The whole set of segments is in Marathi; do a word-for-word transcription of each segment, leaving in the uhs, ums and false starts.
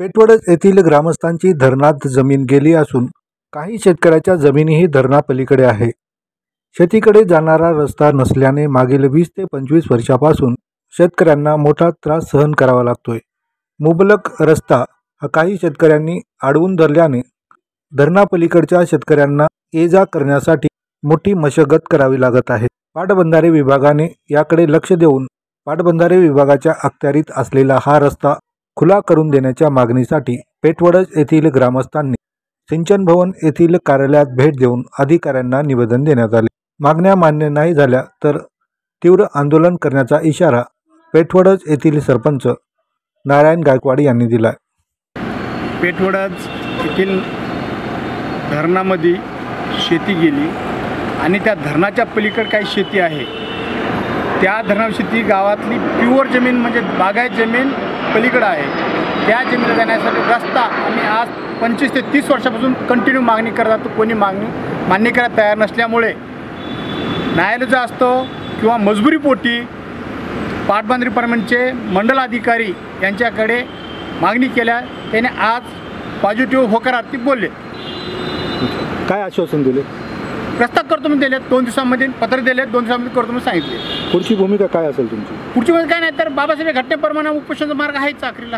पेठवडज येथील ग्रामस्थांची धरणात जमीन गेली असून काही शेतकऱ्याच्या जमिनीही धरणापलीकडे आहे. शेतीकडे जाणारा रस्ता नसल्याने मागील वीस ते पंचवीस वर्षापासून शेतकऱ्यांना मोठा त्रास सहन करावा लागतोय. मुबलक रस्ता हा काही शेतकऱ्यांनी अडवून धरल्याने धरणापलीकडच्या शेतकऱ्यांना ये जा करण्यासाठी मोठी मशगत करावी लागत आहे. पाटबंधारे विभागाने याकडे लक्ष देऊन पाटबंधारे विभागाच्या अखत्यारीत असलेला हा रस्ता खुला करून देण्याच्या मागणीसाठी पेठवडज येथील ग्रामस्थांनी सिंचन भवन येथील कार्यालयात भेट देऊन अधिकाऱ्यांना निवेदन देण्यात आले. मागण्या मान्य नाही झाल्या तर तीव्र आंदोलन करण्याचा इशारा पेठवडज येथील सरपंच नारायण गायकवाड यांनी दिला. पेठवडज येथील धरणामध्ये शेती गेली आणि त्या धरणाच्या पलीकडे काही शेती आहे. त्या धरणा शेती गावातली प्युअर जमीन म्हणजे बागायत जमीन पलीकडे आहे. त्या जमिनीला जाण्यासाठी रस्ता आम्ही आज पंचवीस ते तीस वर्षापासून कंटिन्यू मागणी करत जातो. कोणी मागणी मान्य करायला तयार नसल्यामुळे न्यायालयाचा असतो किंवा मजबुरीपोटी पाटबंधारे डिपार्टमेंटचे मंडल अधिकारी यांच्याकडे मागणी केल्या. त्याने आज पॉझिटिव्ह होकारार्थी बोलले. काय आश्वासन दिले? प्रस्ताव करतो मी दिले, दोन दिवसांमध्ये पत्र दिले, दोन दिवसांमध्ये करतो मी सांगितले. पुढची भूमिका काय असेल तुमची? पुढची भूमिका काय नाही तर बाबासाहेब घटनेप्रमाणे उपोषणाचा मार्ग आहे चाकरीला.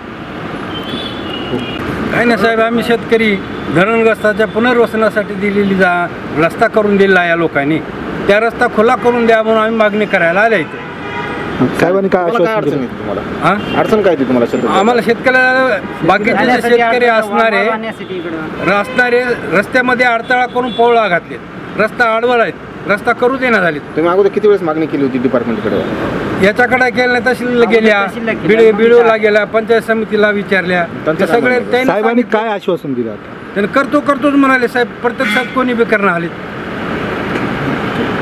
काय नाही साहेब, आम्ही शेतकरी धरणग्रस्ताच्या पुनर्वसनासाठी दिलेली जा रस्ता करून दिला या लोकांनी, त्या रस्ता खुला करून द्या म्हणून आम्ही मागणी करायला आले इथे. साहेबांनी काय आश्वासन दिलं तुम्हाला? हां, अडचण काय ती तुम्हाला? आम्हाला शेतकऱ्याला बाकीचे शेतकरी असणारे असणारे रस्त्यामध्ये अडथळा करून पवळा घातले, रस्ता अडवळ आहेत, रस्ता करू देना झाले. तुम्ही अगोदर किती वेळेस मागणी केली होती डिपार्टमेंटकडे? याच्याकडे केलं नाही, तहसीलला गेल्या, बिडे बिडूला गेल्या, पंचायत समितीला विचारल्या, सगळे. साहेबांनी काय आश्वासन दिलं? त्याने करतो करतोच म्हणाले साहेब, प्रत्यक्षात कोणी बी करणं आले.